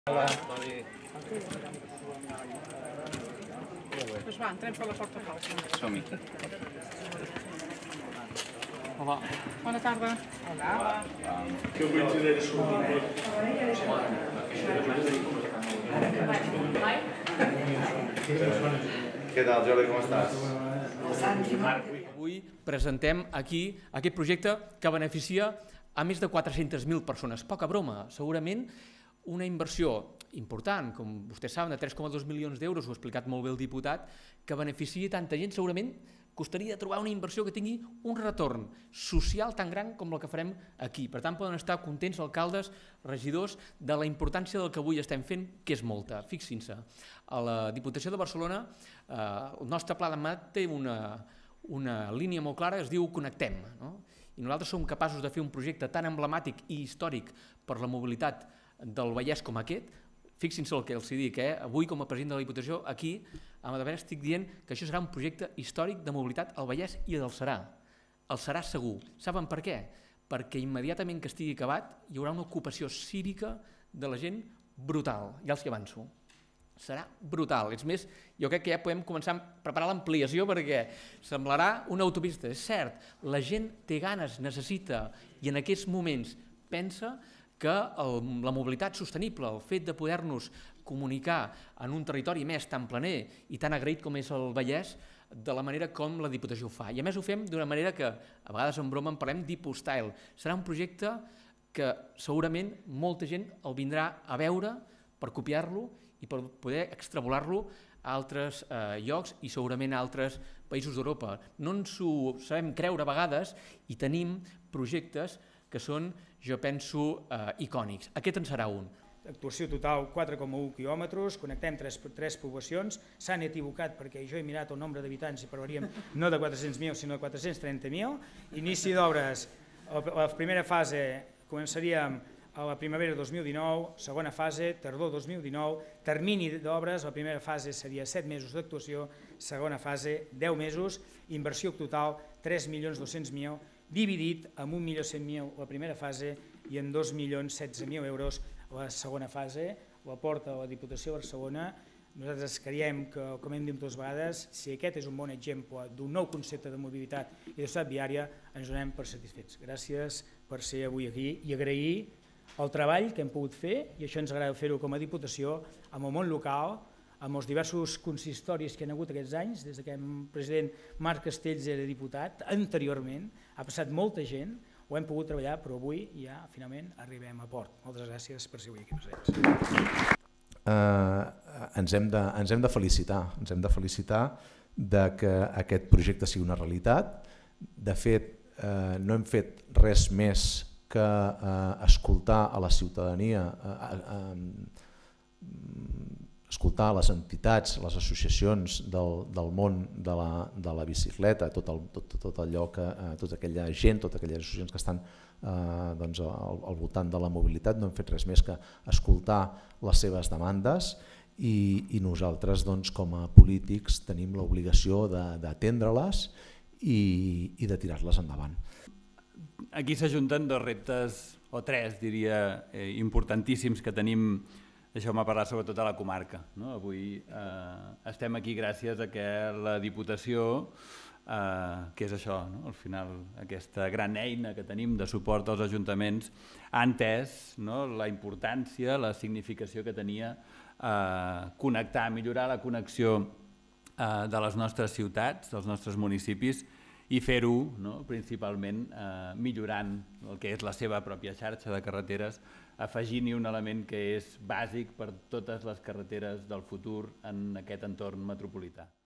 Doncs va, entrem per la porta falsa. Som-hi. Hola. Bona tarda. Hola. Què tal, Jordi, com estàs? Avui presentem aquí aquest projecte que beneficia a més de 400.000 persones. Poca broma, segurament una inversió important, com vostès saben, de 3,2 milions d'euros, ho ha explicat molt bé el diputat, que beneficia tanta gent, segurament costaria trobar una inversió que tingui un retorn social tan gran com el que farem aquí. Per tant, poden estar contents alcaldes, regidors, de la importància del que avui estem fent, que és molta. Fixin-se, a la Diputació de Barcelona el nostre pla de mat té una línia molt clara, es diu Connectem, no? I nosaltres som capaços de fer un projecte tan emblemàtic i històric per la mobilitat del Vallès com aquest. Fixin-se el que els dic, avui com a president de la Diputació aquí a Madrid estic dient que això serà un projecte històric de mobilitat al Vallès i del serà. El serà segur. Saben per què? Perquè immediatament que estigui acabat hi haurà una ocupació cívica de la gent brutal, ja els hi avanço. Serà brutal. És més, jo crec que ja podem començar a preparar l'ampliació perquè semblarà una autopista. És cert, la gent té ganes, necessita i en aquests moments pensa que la mobilitat sostenible, el fet de poder-nos comunicar en un territori més tan planer i tan agraït com és el Vallès, de la manera com la Diputació ho fa. I a més ho fem d'una manera que, a vegades en broma, en parlem d'Hipostyle. Serà un projecte que segurament molta gent el vindrà a veure per copiar-lo i per poder extrapolar-lo a altres llocs i segurament a altres països d'Europa. No ens ho sabem creure a vegades i tenim projectes que són, jo penso, icònics. Aquest en serà un. Actuació total 4,1 quilòmetres, connectem tres poblacions, s'han equivocat perquè jo he mirat el nombre d'habitants i parlaríem no de 400.000 sinó de 430.000. Inici d'obres, la primera fase començaríem a la primavera 2019, segona fase, tardor 2019, termini d'obres, la primera fase seria 7 mesos d'actuació, segona fase 10 mesos, inversió total 3.200.000, dividit amb 1.100.000 la primera fase i en 2.016.000 euros la segona fase, la porta a la Diputació de Barcelona. Nosaltres creiem que, com hem dit moltes vegades, si aquest és un bon exemple d'un nou concepte de mobilitat i de ciutat viària, ens donem per satisfets. Gràcies per ser avui aquí i agrair el treball que hem pogut fer, i això ens agrada fer-ho com a Diputació, amb el món local, amb els diversos consistoris que hi ha hagut aquests anys, des que el president Marc Castells era diputat, anteriorment, ha passat molta gent, ho hem pogut treballar, però avui ja finalment arribem a port. Moltes gràcies per ser avui aquí presents. Ens hem de felicitar de que aquest projecte sigui una realitat. De fet, no hem fet res més que escoltar a la ciutadania, escoltar les entitats, les associacions del món de la bicicleta, tota aquella gent, totes aquelles associacions que estan al voltant de la mobilitat. No hem fet res més que escoltar les seves demandes i nosaltres com a polítics tenim l'obligació d'atendre-les i de tirar-les endavant. Aquí s'ajunten dos reptes, o tres diria, importantíssims que tenim. Deixeu-me parlar sobretot de la comarca. Avui estem aquí gràcies a que la Diputació, que és això, al final aquesta gran eina que tenim de suport als ajuntaments, ha entès la importància, la significació que tenia connectar, millorar la connexió de les nostres ciutats, dels nostres municipis, i fer-ho principalment millorant el que és la seva pròpia xarxa de carreteres, afegint-hi un element que és bàsic per totes les carreteres del futur en aquest entorn metropolità.